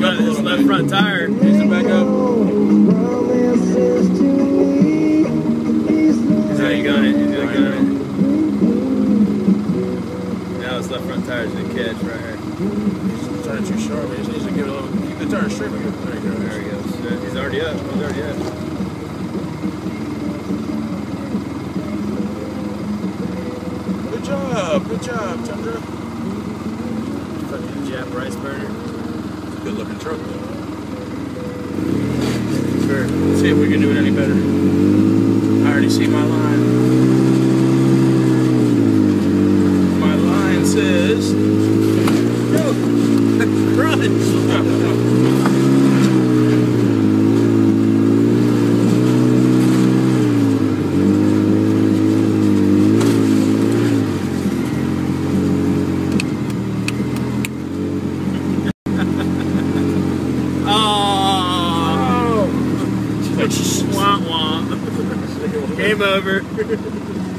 got his left front tire. Raise it back up. He's already got it. He's already got it. Now his left front tire's gonna catch right here. He's turning too sharp. He just needs to give it a little. Keep the tire straight. There you go. There he goes. He's already up. He's already up. Good job. Good job, Tundra. Fucking Jap rice burner. Good looking truck though. Sure. Let's see if we can do it any better. I already see my line. My line says, no, crunch. Wah wah. Game over.